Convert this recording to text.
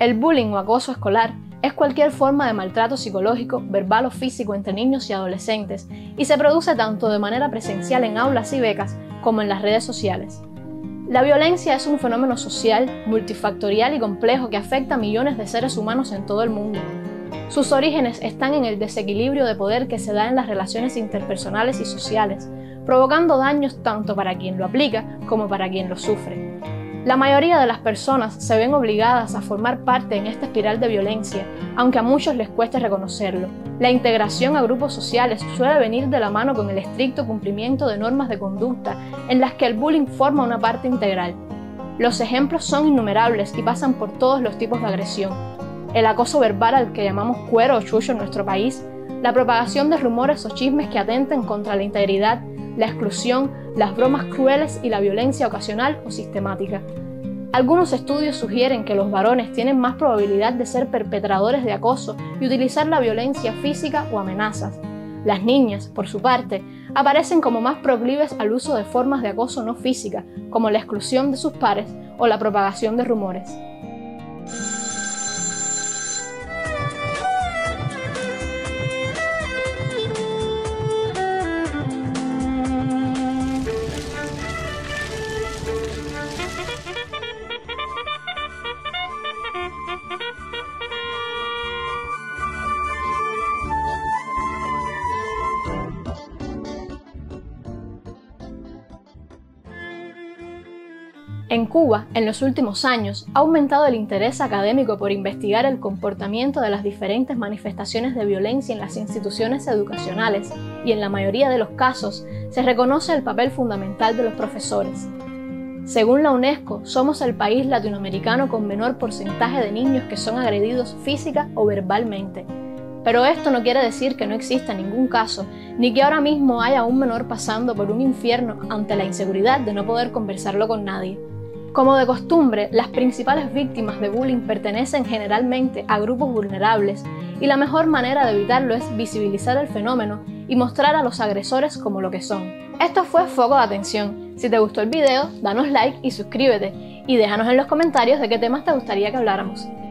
El bullying o acoso escolar es cualquier forma de maltrato psicológico, verbal o físico entre niños y adolescentes y se produce tanto de manera presencial en aulas y becas como en las redes sociales. La violencia es un fenómeno social, multifactorial y complejo que afecta a millones de seres humanos en todo el mundo. Sus orígenes están en el desequilibrio de poder que se da en las relaciones interpersonales y sociales, provocando daños tanto para quien lo aplica como para quien lo sufre. La mayoría de las personas se ven obligadas a formar parte en esta espiral de violencia, aunque a muchos les cueste reconocerlo. La integración a grupos sociales suele venir de la mano con el estricto cumplimiento de normas de conducta en las que el bullying forma una parte integral. Los ejemplos son innumerables y pasan por todos los tipos de agresión. El acoso verbal al que llamamos cuero o chucho en nuestro país, la propagación de rumores o chismes que atenten contra la integridad, la exclusión, las bromas crueles y la violencia ocasional o sistemática. Algunos estudios sugieren que los varones tienen más probabilidad de ser perpetradores de acoso y utilizar la violencia física o amenazas. Las niñas, por su parte, aparecen como más proclives al uso de formas de acoso no física, como la exclusión de sus pares o la propagación de rumores. En Cuba, en los últimos años, ha aumentado el interés académico por investigar el comportamiento de las diferentes manifestaciones de violencia en las instituciones educacionales y en la mayoría de los casos se reconoce el papel fundamental de los profesores. Según la UNESCO, somos el país latinoamericano con menor porcentaje de niños que son agredidos física o verbalmente. Pero esto no quiere decir que no exista ningún caso, ni que ahora mismo haya un menor pasando por un infierno ante la inseguridad de no poder conversarlo con nadie. Como de costumbre, las principales víctimas de bullying pertenecen generalmente a grupos vulnerables y la mejor manera de evitarlo es visibilizar el fenómeno y mostrar a los agresores como lo que son. Esto fue Foco de Atención. Si te gustó el video, danos like y suscríbete y déjanos en los comentarios de qué temas te gustaría que habláramos.